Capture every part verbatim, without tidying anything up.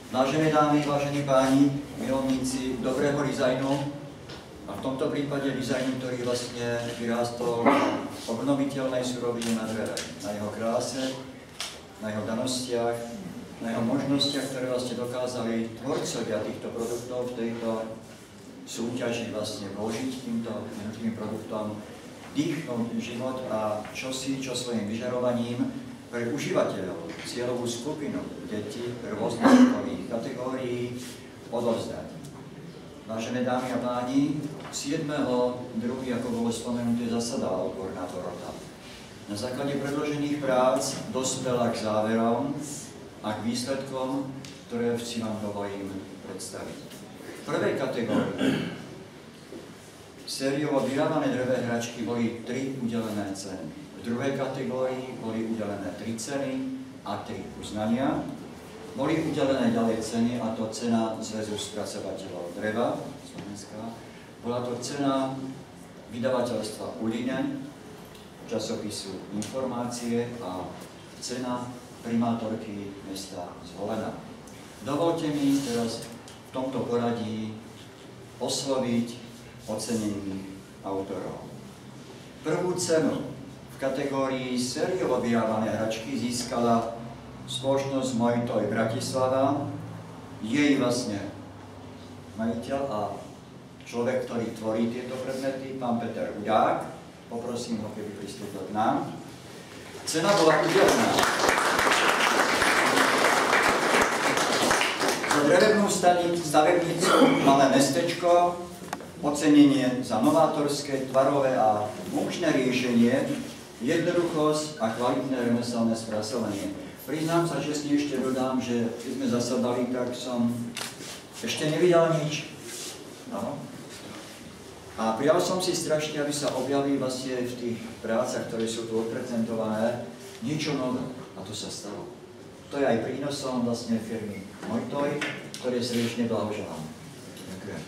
Vážené dámy, vážení páni, milovníci dobrého dizajnu, a v tomto prípade dizajnu, ktorý vlastne vyrástol na obnoviteľnej surovine na dreve, na jeho kráse, na jeho danostiach, na jeho možnostiach, ktoré vlastne dokázali tvorcovia týchto produktov v tejto súťaži vlastne vložiť týmto jednotlivým produktom, dýchnúť život a čosi, čo svojim vyžarovaním pre užívateľov, cieľovú skupinu detí rôznych vekových kategórií odovzdať. Vážené dámy a páni, siedmeho druhého ako bolo spomenuté, zasadala odborná porota. Na základe predložených prác dospela k záverom a k výsledkom, ktoré si vám dovolím predstaviť. V prvej kategórii sériovo vyrábané drevé hračky boli tri udelené ceny. V druhej kategórii boli udelené tri ceny a tri uznania. Boli udelené ďalej ceny, a to cena Zväzu spracovateľov dreva Slovenska. Bola to cena vydavateľstva Uline, časopisu Informácie a cena primátorky mesta Zvolena. Dovolte mi teraz v tomto poradí osloviť ocenených autorov. Prvú cenu v kategórii sériovo vyrábané hračky získala spoločnosť Mojtoj Bratislava, jej vlastne majiteľ a človek, ktorý tvorí tieto predmety, pán Peter Hudák. Poprosím ho, keby pristúpil k nám. Cena bola udelená za drevnú stavebnicu Malé mestečko, ocenenie za novátorské, tvarové a funkčné riešenie, jednoduchosť a kvalitné remeselné spracovanie. Priznám sa, že si ešte dodám, že keď sme zasadali, tak som ešte nevidel nič. No. A prijal som si strašne, aby sa objavili vlastne v tých prácach, ktoré sú tu odprezentované, niečo nové. A to sa stalo. To je aj prínosom vlastne firmy Mojtoj, ktoré srdečne blahoželám. Ďakujem.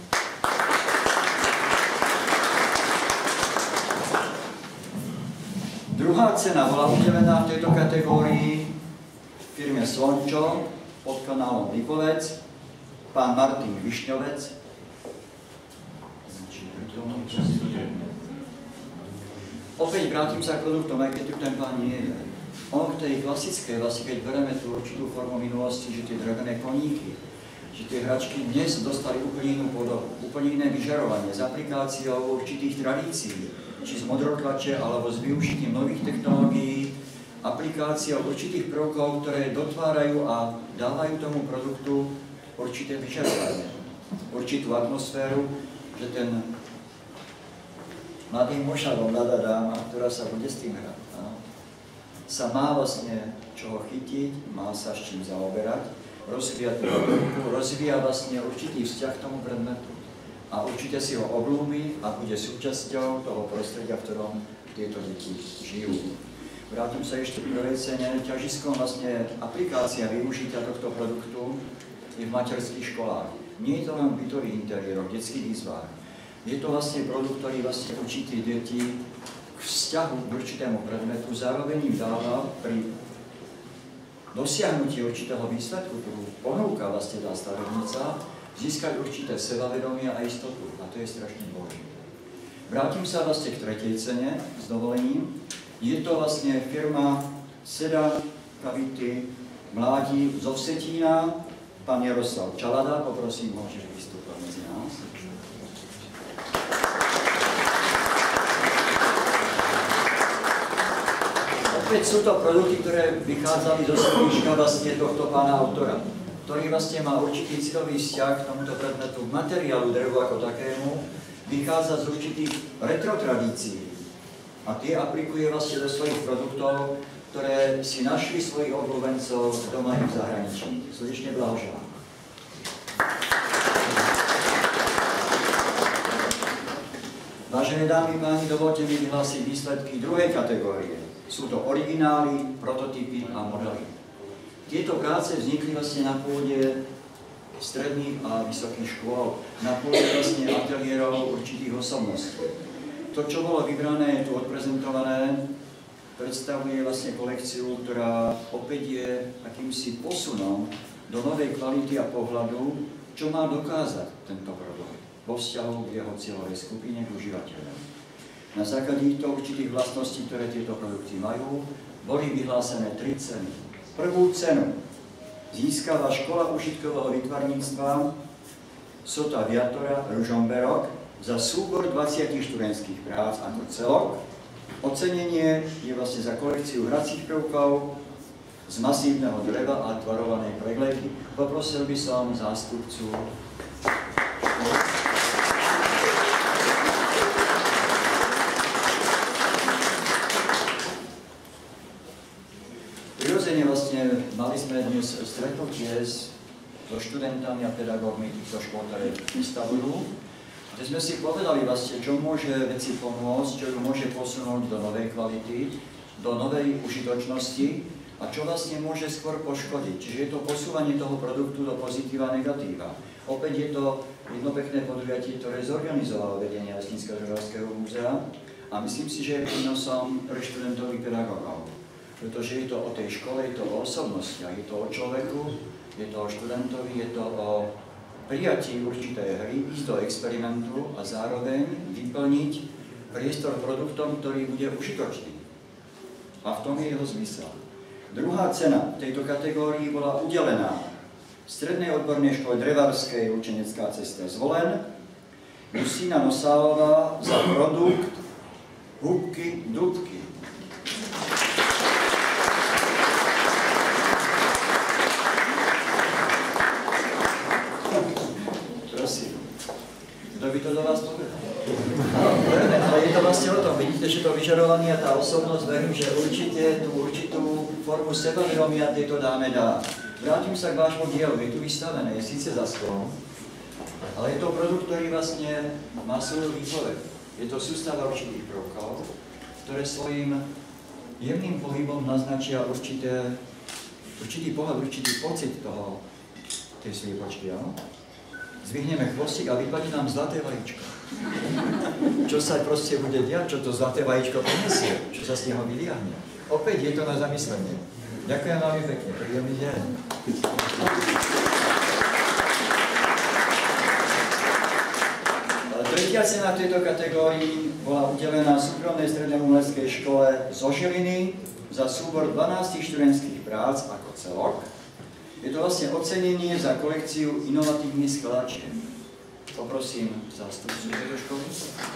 Druhá cena bola udelená v tejto kategórii firme Slončo pod kanálom Lipovec, pán Martin Višňovec. Opäť vrátim sa k produktom, aj keď tu ten pán nie je. On k tej klasickej, vlastne keď bereme tú určitú formu minulosti, že tie drevené koníky, že tie hračky dnes dostali úplne inú podobu, úplne iné vyžarovanie s aplikáciou určitých tradícií, či z modrotlače, alebo s využitím nových technológií, aplikáciou určitých prvkov, ktoré dotvárajú a dávajú tomu produktu určité vyžarovanie, určitú atmosféru, že ten mladý muž alebo mladá dáma, ktorá sa bude s tým hrať, sa má vlastne čoho chytiť, má sa s čím zaoberať, rozvíja tú ruku, rozvíja vlastne určitý vzťah k tomu predmetu. A určite si ho oblúbi a bude súčasťou toho prostredia, v ktorom tieto deti žijú. Vrátim sa ešte k prvej cene. Ťažiskom vlastne aplikácia využitia tohto produktu je v materských školách. Nie je to len bytový interiér, v detských izbách. Je to vlastne produkt, ktorý vlastne učí tie deti k vzťahu k určitému predmetu, zároveň im dáva pri dosiahnutí určitého výsledku, ktorú ponúka vlastne tá stavebnica, získať určité sebavedomie a istotu. A to je strašne dôležité. Vrátim sa vlastne k tretej cene, s dovolením. Je to vlastne firma Seda Kavity Mládí zo Vsetína, pán Jaroslav Čalada, poprosím ho, že vystúpil medzi nás. Opäť sú to produkty, ktoré vychádzali zo sklíčka vlastne tohto pána autora, ktorý vlastne má určitý citový vzťah k tomuto predmetu, k materiálu drevu ako takému, vychádza z určitých retrotradícií a tie aplikuje vlastne do svojich produktov, ktoré si našli svojich obľúbencov doma i v zahraničí. Srdečne blahoželám. Vážené dámy, páni, dovolte mi vyhlásiť výsledky druhej kategórie. Sú to originály, prototypy a modely. Tieto práce vznikli vlastne na pôde stredných a vysokých škôl, na pôde vlastne ateliérov určitých osobností. To, čo bolo vybrané, je tu odprezentované, predstavuje vlastne kolekciu, ktorá opäť je akýmsi posunom do novej kvality a pohľadu, čo má dokázať tento produkt vo vzťahu k jeho cieľovej skupine, k užívateľom. Na základe týchto určitých vlastností, ktoré tieto produkty majú, boli vyhlásené tri ceny. Prvú cenu získava Škola užitkového výtvarníctva Sota Viatora Ružomberok za súbor dvadsiatich študentských prác ako celok. Ocenenie je vlastne za kolekciu hracích prvkov z masívneho dreva a tvarovanej pregledky. Poprosil by som zástupcu prirodzene vlastne mali sme dnes stretnutie so študentami a pedagógmi týchto škôl, ktoré vystavujú. Kde sme si povedali vlastne, čo môže veci pomôcť, čo ju môže posunúť do novej kvality, do novej užitočnosti a čo vlastne môže skôr poškodiť. Čiže je to posúvanie toho produktu do pozitíva a negatíva. Opäť je to jedno pekné podujatie, ktoré zorganizovalo vedenie Lesníckeho žužovského múzea a myslím si, že je prínosom pre študentov i pedagógov. Pretože je to o tej škole, je to o osobnostiach, je to o človeku, je to o študentovi, je to o prijatí určitej hry, ísť do experimentu a zároveň vyplniť priestor produktom, ktorý bude užitočný. A v tom je jeho zmysel. Druhá cena v tejto kategórii bola udelená Strednej odbornej škole drevárskej Učenecká cesta Zvolen Justína Nosálová za produkt Húbky dúbky. Prosím, kto by to do vás povedal? Ale je to vlastne o tom, vidíte, že to vyžarovanie a tá osobnosť, verím, že určite tú určitú formu sebavedomia tejto dáme dá. Vrátim sa k vášmu dielu, je tu vystavené, je síce za stolom, ale je to produkt, ktorý vlastne má svoju výpoveď. Je to sústava určitých prvkov, ktoré svojím jemným pohybom naznačia určité, určitý pohľad, určitý pocit toho, tej sliepočky, áno? Zvihneme chvostík a vypadne nám zlaté vajíčko. Čo sa proste bude diať, čo to zlaté vajíčko prinesie, čo sa z neho vyliahne. Opäť je to na zamyslenie. Ďakujem veľmi pekne, príjemný deň. Tretia cena v tejto kategórii bola udelená súkromnej strednej umeleckej škole zo Žiliny za súbor dvanástich študentských prác ako celok. Je to vlastne ocenenie za kolekciu inovatívnych skladačiek. Poprosím zástupcu tejto školy.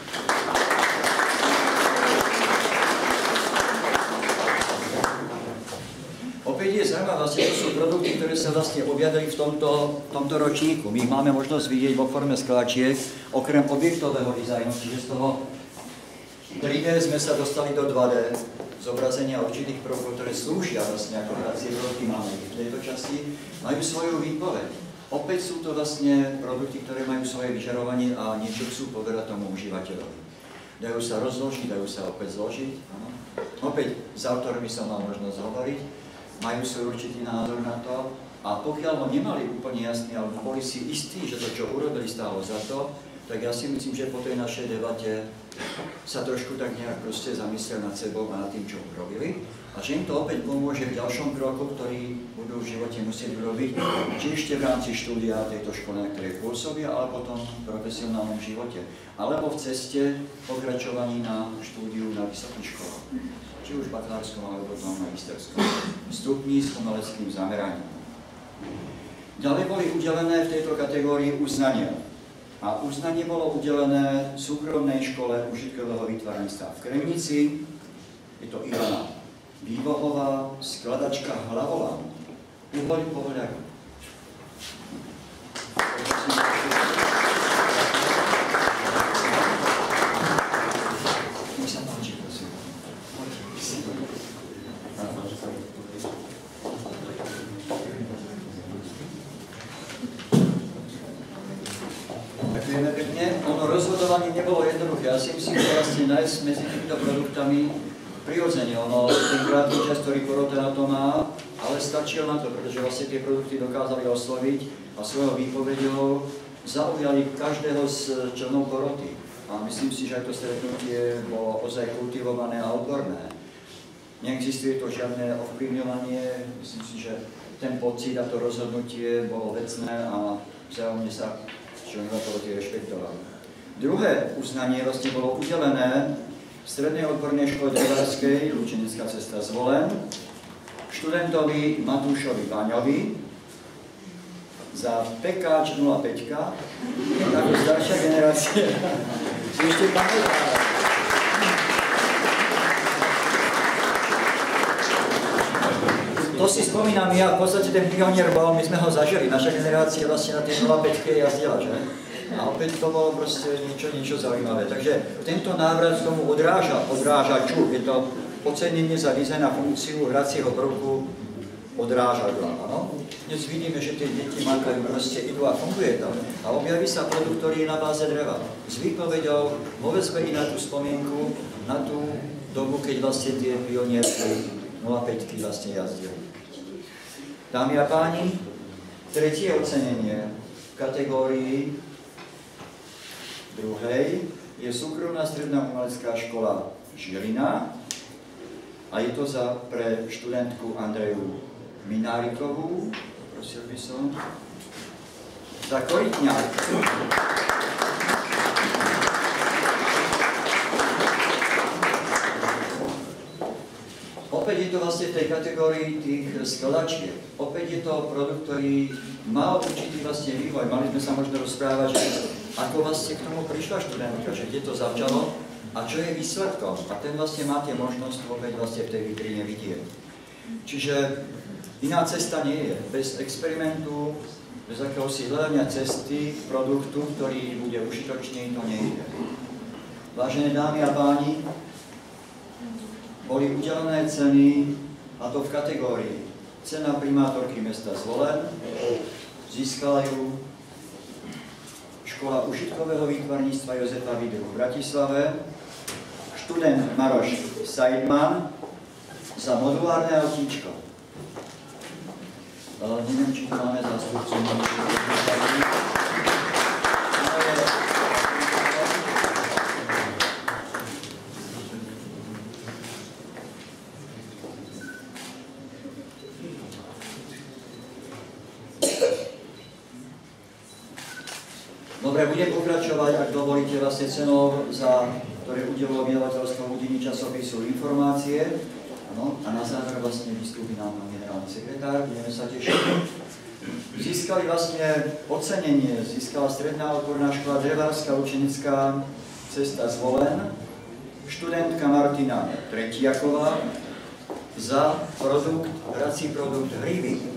Opäť je zaujímavé, vlastne to sú produkty, ktoré sa vlastne objavili v tomto, v tomto ročníku. My ich máme možnosť vidieť vo forme skladačiek, okrem objektového dizajnu, čiže z toho tri dé sme sa dostali do dva dé. Zobrazenia určitých prvkov, ktoré slúžia vlastne ako hracie prvky máme v tejto časti, majú svoju výpoveď. Opäť sú to vlastne produkty, ktoré majú svoje vyžarovanie a niečo chcú povedať tomu užívateľovi. Dajú sa rozložiť, dajú sa opäť zložiť. Áno. Opäť s autormi som mal možnosť hovoriť, majú svoj určitý názor na to a pokiaľ ho nemali úplne jasný, alebo boli si istí, že to, čo urobili, stálo za to, tak ja si myslím, že po tej našej debate sa trošku tak nejak proste zamyslel nad sebou a nad tým, čo urobili. A že im to opäť pomôže v ďalšom kroku, ktorý budú v živote musieť urobiť, či ešte v rámci štúdia tejto školy, na ktorej pôsobia, ale potom v profesionálnom živote. Alebo v ceste pokračovaní na štúdiu na vysokých školách. Či už bakalárskom, alebo potom magisterskom stupni s umeleckým zameraním. Ďalej boli udelené v tejto kategórii uznania. A uznanie bolo udelené súkromnej škole užitkového výtvarníctva v Kremnici. Je to Ivana Vývohová, skladačka Hlavolám. Uhoď pohoďaku. Nech sa páči, prosím. Ďakujeme pekne. Ono rozhodovanie nebolo jednoduché. Ja si myslím, že vlastne nájsť medzi týmito produktami prirodzene. Ono ten krátky čas, ktorý porota na to má, ale stačil na to, pretože vlastne tie produkty dokázali osloviť a svojou výpovedou zaujali každého z členov poroty. A myslím si, že aj to stretnutie bolo ozaj kultivované a odborné. Neexistuje to žiadne ovplyvňovanie, myslím si, že ten pocit a to rozhodnutie bolo vecné a vzájomne sa členovia poroty rešpektovali. Druhé uznanie vlastne bolo udelené v Strednej odbornej škole drevárskej Lučenecká cesta Zvolen študentovi Matúšovi Baňovi za Pekáč nula päť, ako staršia generácia si ešte pamätá. To si spomínam ja, v podstate ten pionier bol, my sme ho zažili, naša generácia vlastne na tej nula päť jazdila, že? A opäť to bolo proste niečo, niečo zaujímavé. Takže tento návrat tomu odráža, odrážaču, je to ocenenie za dizajn a funkciu hracieho prvku odrážadla, áno? Dnes vidíme, že tie deti makajú, proste idú a funguje to. A objaví sa produkt, ktorý je na báze dreva. S výpovedou, povedzme i na tú spomienku, na tú dobu, keď vlastne tie pionierky nula päť vlastne jazdili. Dámy a páni, tretie ocenenie v kategórii druhej je súkromná stredná umelecká škola Žilina a je to za pre študentku Andreju Minárikovú, prosil by som, za Korytňák. Opäť je to vlastne v tej kategórii tých skladačiek. Opäť je to produkt, ktorý mal určitý vlastne vývoj. Mali sme sa možno rozprávať, že ako vlastne k tomu prišla študentka, že kde to začalo a čo je výsledkom. A ten vlastne máte možnosť opäť vlastne v tej vitríne vidieť. Čiže iná cesta nie je. Bez experimentu, bez akéhosi hľadania cesty produktu, ktorý bude užitočný, to nie je. Vážené dámy a páni, boli udelené ceny, a to v kategórii cena primátorky mesta Zvolen, získala ju škola užitkového výtvarníctva Jozefa Vidru v Bratislave, študent Maroš Saidman za modulárne autíčko. Neviem, či tu máme zástupcu. Dobre, budem pokračovať, ak dovolíte, vlastne cenou, za ktoré udelilo vydavateľstvo Udiny časopisu Informácie. Ano, a na záver vlastne vystúpi nám generálny sekretár, budeme sa tešiť. Získali vlastne ocenenie, získala Stredná odborná škola Drevárska Lučenecká cesta Zvolen, študentka Martina Tretiaková za produkt, hrací produkt Hrivy.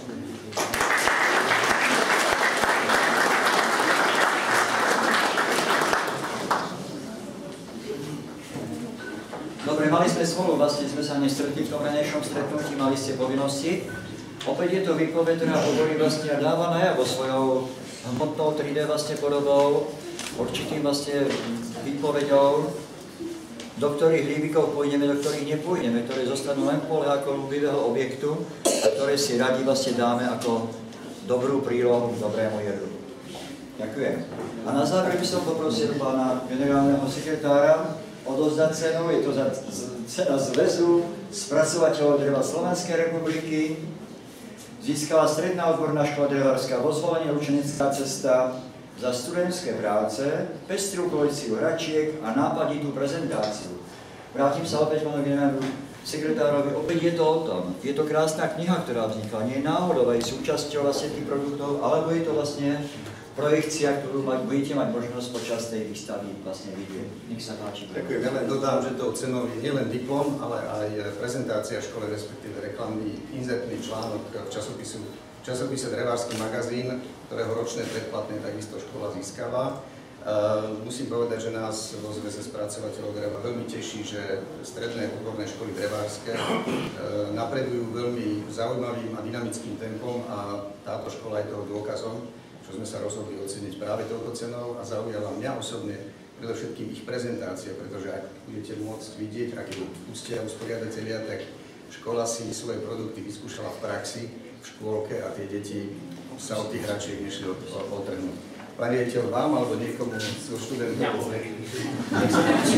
Dobre, mali sme smolu, vlastne sme sa nestretli v tom ranejšom stretnutí, mali ste povinnosti. Opäť je to výpoveď, ktorá hovorí vlastne a dáva najavo svojou hmotnou tri dé vlastne podobou, určitým vlastne výpovedou, do ktorých hrívykov pôjdeme, do ktorých nepôjdeme, ktoré zostanú len v pole ako ľúbivého objektu a ktoré si radi vlastne dáme ako dobrú prílohu k dobrému jedlu. Ďakujem. A na záver by som poprosil pána generálneho sekretára odozdať cenu, je to za cena Zväzu spracovateľov dreva Slovenskej republiky. Získala Stredná odborná škola drevárska vo Zvolení Lučenecká cesta za studentské práce, pestrú kolekciu hračiek a nápaditú prezentáciu. Vrátim sa opäť pánu generálnu sekretárovi, opäť je to o tom. Je to krásna kniha, ktorá vznikla, nie je náhodou aj súčasťou vlastne tých produktov, alebo je to vlastne projekcia, ktorú mať, budete mať možnosť počas tej výstavy vlastne vidieť. Nech sa páči. Ďakujem. Ja len dodám, že tou cenou je nielen diplom, ale aj prezentácia školy, respektíve reklamný inzertný článok v časopisu, v časopise Drevársky magazín, ktorého ročné predplatné takisto škola získava. Uh, musím povedať, že nás vo Zväze spracovateľov dreva veľmi teší, že stredné odborné školy drevárske uh, napredujú veľmi zaujímavým a dynamickým tempom a táto škola je toho dôkazom, čo sme sa rozhodli oceniť práve touto cenou a zaujala mňa osobne predovšetkým ich prezentácia, pretože ak budete môcť vidieť, aké ústia usporiadatelia, tak škola si svoje produkty vyskúšala v praxi, v škôlke a tie deti sa od tých hračiek nešli odtrhnúť. Pán riaditeľ, vám alebo niekomu zo študentov? Nech sa páči.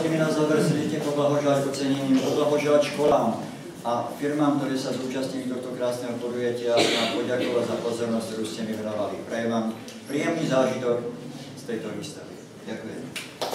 Dovolte mi na záver srdečne poblahoželať ocenením, poblahoželať školám a firmám, ktoré sa zúčastnili tohto krásneho podujatia a poďakovať za pozornosť, ktorú ste mi venovali. Prajem vám príjemný zážitok z tejto výstavy. Ďakujem.